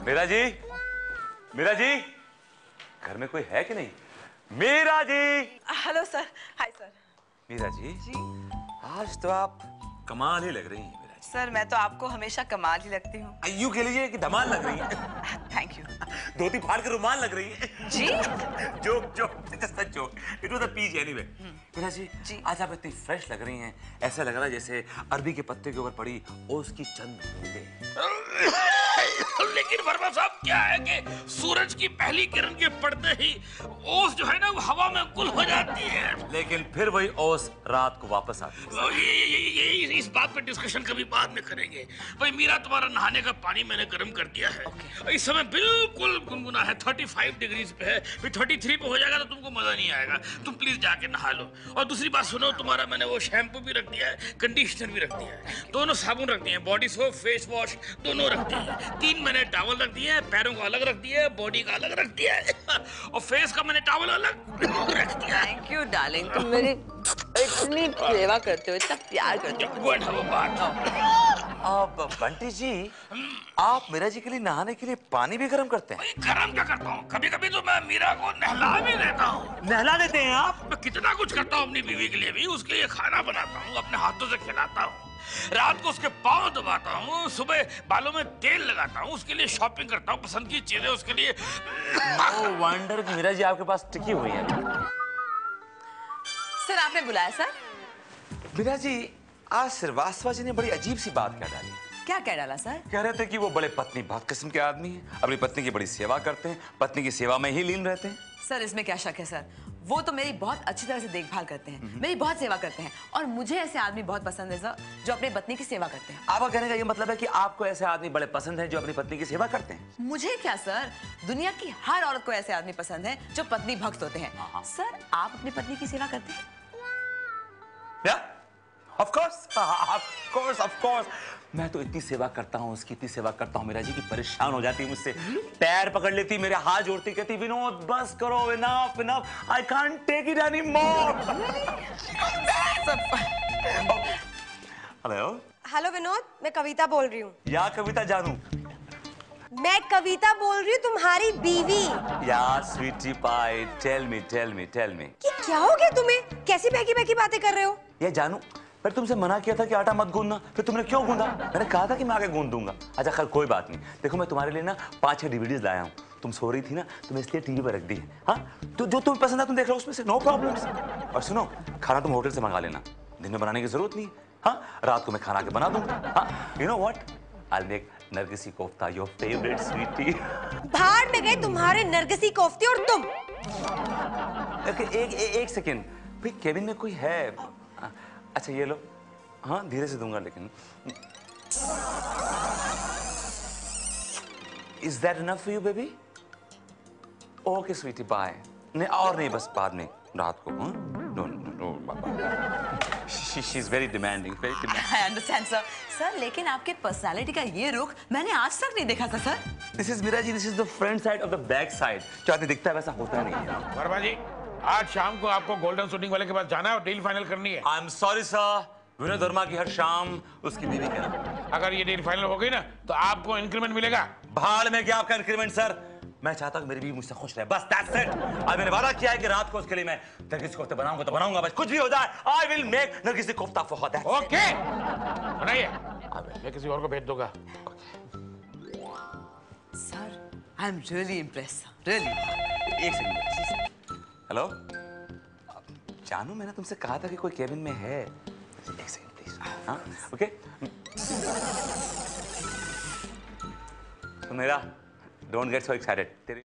मीरा जी, मीरा जी, घर में कोई है कि नहीं? Meera ji. Hello sir. Hi sir. Meera ji, आज तो आप कमाल ही लग रही हैं मीरा जी। सर मैं तो आपको हमेशा कमाल ही लगती हूँ। यूं कह लीजिए कि धमाल लग रही है। Thank you. धोती फाड़ के रुमाल लग रही है। जी। Joke joke just joke, it was a piece anyway. Meera ji, आज आप इतनी फ्रेश लग रही हैं, ऐसा लग रहा है जैसे अरबी के पत्ते के ऊपर पड़ी ओस की चंद बूंदें। लेकिन वर्मा साहब क्या है कि सूरज की पहली किरण के पड़ते ही ओस जो है ना वो हवा में गुल हो जाती है, लेकिन फिर वही ओस रात को वापस आती है। ये इस बात पे डिस्कशन कभी बाद में करेंगे। भाई मीरा, तुम्हारा नहाने का पानी मैंने गर्म कर दिया है। इस समय बिल्कुल गुनगुना है, 35 डिग्रीज पे है। फिर 33 पे हो जाएगा तो तुमको मजा नहीं आएगा। तुम प्लीज जाके नहा लो। और दूसरी बात सुनो, तुम्हारा मैंने वो शैम्पू भी रख दिया है, कंडीशनर भी रख दिया है, दोनों साबुन रख दिए हैं, बॉडी सोप, फेस वॉश दोनों रख दिए हैं। 3 मैंने टॉवल रख दिए हैं, पैरों को अलग रख दिया है, बॉडी का अलग रख दिया है और फेस का मैंने टॉवल अलग रख दिया है। थैंक यू डार्लिंग, तुम मेरी इतनी सेवा करते हो, इतना प्यार करते हो। अब बंटी जी, आप मीरा जी के लिए नहाने के लिए पानी भी गर्म करते हैं? गरम क्या करता हूँ, कभी कभी तो मैं मीरा को नहला भी देता हूँ। नहला देते हैं आप? मैं कितना कुछ करता हूँ अपनी बीवी के लिए भी। उसके लिए खाना बनाता हूँ, अपने हाथों से खिलाता हूँ, रात को उसके पाँव दबाता हूँ, सुबह बालों में तेल लगाता हूँ, उसके लिए शॉपिंग करता हूँ, पसंद की चीजें उसके लिए। ओ वंडर कि मीरा जी आपके पास टिकी हुई है। सर आपने बुलाया सर? मीरा जी, आज श्रीवास्तव जी ने बड़ी अजीब सी बात कह डाली। क्या कह डाला सर? कह रहे थे कि वो बड़े पत्नी बहुत किस्म के आदमी हैं, अपनी पत्नी की बड़ी सेवा करते हैं, पत्नी की सेवा में ही लीन रहते हैं। सर इसमें क्या शक है सर, वो तो मेरी बहुत अच्छी तरह से देखभाल करते हैं, मेरी बहुत सेवा करते हैं और मुझे ऐसे आदमी बहुत पसंद है सर जो अपनी पत्नी की सेवा करते हैं। आपका कहने का ये मतलब है कि आपको ऐसे आदमी बड़े पसंद हैं जो अपनी पत्नी की सेवा करते हैं? मुझे क्या सर, दुनिया की हर औरत को ऐसे आदमी पसंद है जो पत्नी भक्त होते हैं। सर आप अपनी पत्नी की सेवा करते हैं? Of course. मैं तो इतनी सेवा करता हूँ, उसकी इतनी सेवा करता हूँ मीरा जी की परेशान हो जाती है मुझसे। पैर पकड़ लेती, मेरे हाथ जोड़ती, कहती विनोद बस करो, enough, I can't take it anymore. Hello Vinod, मैं कविता बोल रही हूँ। या कविता जानू? मैं कविता बोल रही हूँ, तुम्हारी बीवी। या स्वीटी पाई, टेल मी। कि क्या हो गया तुम्हें? कैसी बहकी बातें कर रहे हो? ये जानू, फिर तुमसे मना किया था कि आटा मत गूंदना, फिर तुमने क्यों गूंदा? मैंने कहा था कि मैं आगे गूंद दूंगा। अच्छा खैर कोई बात नहीं, देखो मैं तुम्हारे लिए ना 5-6 डीवीडीज लाया हूँ। तुम सो रही थी ना, तो मैं इसलिए टीवी पर रख दी है। हाँ, तो जो तुम्हें पसंद है तुम देख लो उसमें से, नो प्रॉब्लम्स। और सुनो, खाना तुम होटल से मंगा लेना, दिन में बनाने की जरूरत नहीं। हाँ, रात को मैं खाना के बना दूंगा। हाँ, you know what, I'll make nargisi kofta, your favorite sweetie। भाड़ में गए तुम्हारे नरगिसी कोफ्ते और तुम। एक सेकेंड, भाई केबिन में कोई है? अच्छा ये लो, हाँ धीरे से दूंगा लेकिन। Is that enough for you, baby? Okay, sweetie, bye. नहीं और नहीं, बस बाद में रात को। हाँ? No, she's very demanding. I understand sir. Sir लेकिन आपके पर्सनालिटी का ये रुख मैंने आज तक नहीं देखा था sir. This is Meera ji, this is the front side of the back side. जो आदमी दिखता है वैसा होता नहीं है। वर्मा जी, आज शाम को आपको गोल्डन शूटिंग वाले के पास जाना है और डील फाइनल करनी है। I'm sorry sir, Vinod Verma की हर शाम उसकी बीवी के नाम। अगर ये डील फाइनल हो गई ना तो आपको इंक्रीमेंट मिलेगा। भाड़ में क्या आपका इंक्रीमेंट सर? मैं चाहता हूँ मेरी बीवी मुझसे खुश रहे, बस that's it। अब मैंने वादा किया है कि रात को उसके लिए मैं नरगिस कोफ्ता बनाऊंगा तो बनाऊंगा, बस कुछ भी हो जाए I will make nargis kofta for her। Okay, बनाइए, मैं किसी और को भेज दूंगा। Sir I am really impress, really. एक सेकंड। हेलो जानू, मैंने तुमसे कहा था कि कोई केबिन में है। एक सेकंड प्लीज। हाँ ओके। तो मेरा डोंट गेट सो एक्साइटेड।